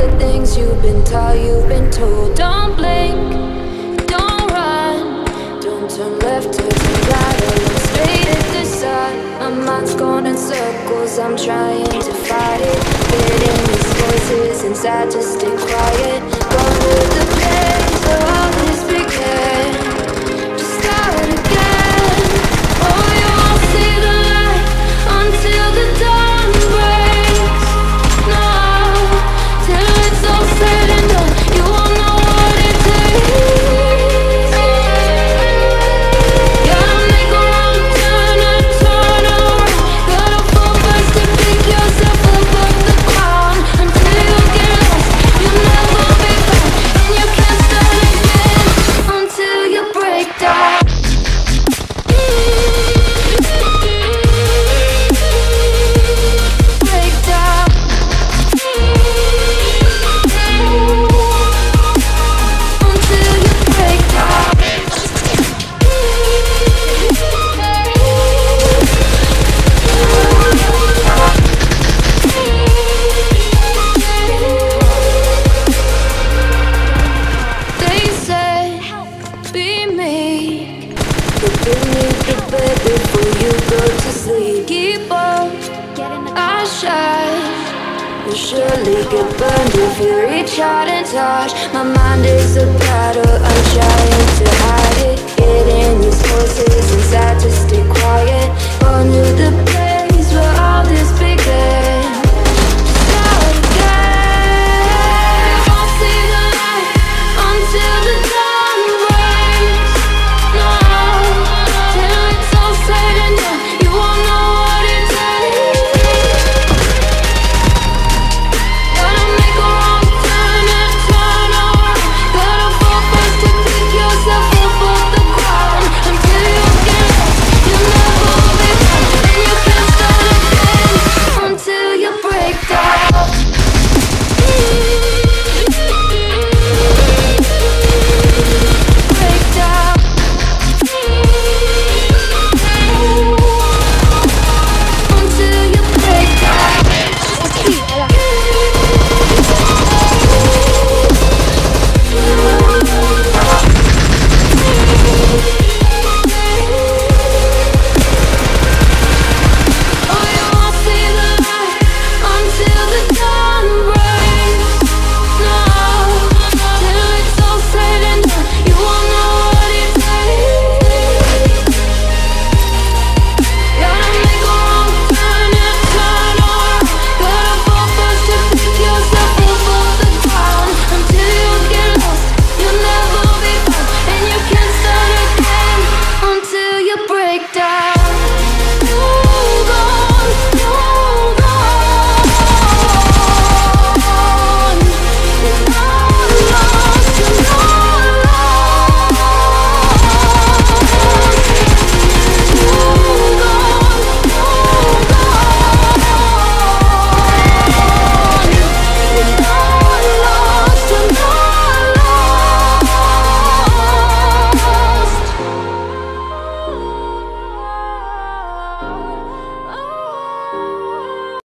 the things you've been taught, you've been told. Don't blink, don't run, don't turn left or turn right, or look straight at the sun. My mind's going in circles, I'm trying to fight it. Getting these voices inside to stay quiet. Gone to the place where all this began, to start again. Oh, you won't see the light until the dawn breaks. No, till it's all said and done, you won't know what it takes. Gotta make a wrong turn and turn around. Gotta fall first to pick yourself up off the ground. Until you get lost, you'll never be found, and you can't start again until you break down. Break down. Until you break down. They say, be meek, but beneath the bed before you go to sleep. Keep on, I shine. You'll surely get burned if you reach out and touch. My mind is a battle, I'm trying to hide it. Getting these voices inside to stay quiet.